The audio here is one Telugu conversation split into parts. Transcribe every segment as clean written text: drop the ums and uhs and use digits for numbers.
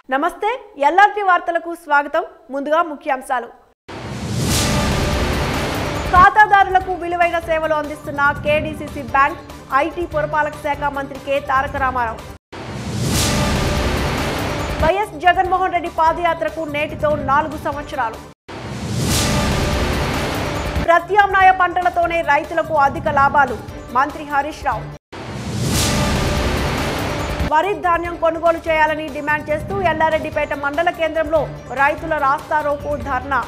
నమస్తే ఎల్ఆర్టీ వార్తలకు స్వాగతం ముందుగా ముఖ్యాంశాలు ఖాతాదారులకు విలువైన సేవలు అందిస్తున్న కేడీసీసీ బ్యాంక్ ఐటీ పురపాలక శాఖ మంత్రి కె తారక రామారావు వైఎస్ జగన్మోహన్ రెడ్డి పాదయాత్రకు నేటితో 4 సంవత్సరాలు ప్రత్యామ్నాయ పంటలతోనే రైతులకు అధిక లాభాలు మంత్రి హరీష్ రావు వరి ధాన్యం కొనుగోలు చేయాలని డిమాండ్ చేస్తూ ఎల్లారెడ్డిపేట మండల కేంద్రంలో రైతుల రాస్తారోకో ధర్నా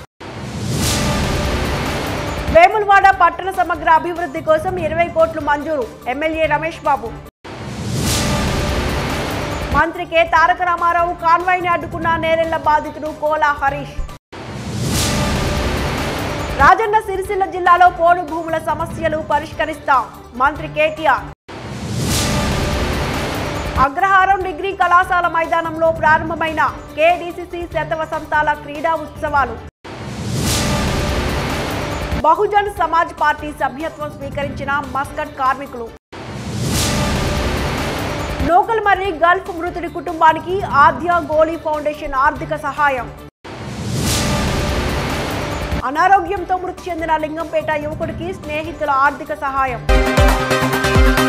వేములవాడ పట్టణ సమగ్ర అభివృద్ధి కోసం 20 కోట్లు మంజూరు ఎమ్మెల్యే రమేష్ బాబు మంత్రి కె తారక రామారావు కాన్వాయ్ని అడ్డుకున్న నేరెళ్ల బాధితుడు కోలా హరీష్ రాజన్న సిరిసిల్ల జిల్లాలో పోడు భూముల సమస్యలు పరిష్కరిస్తాం మంత్రి కేటీఆర్ అగ్రహారం డిగ్రీ కళాశాల మైదానంలో ప్రారంభమైన కేడీసీసీ శతవసంతాల క్రీడా ఉత్సవాలు బహుజన్ సమాజ్ పార్టీ సభ్యత్వం స్వీకరించిన మస్కట్ కార్మికులు లోకల్ మర్రి గల్ఫ్ మృతుడి కుటుంబానికి ఆద్య గోలీ ఫౌండేషన్ ఆర్థిక సహాయం అనారోగ్యంతో మృతి చెందిన లింగంపేట యువకుడికి స్నేహితుల ఆర్థిక సహాయం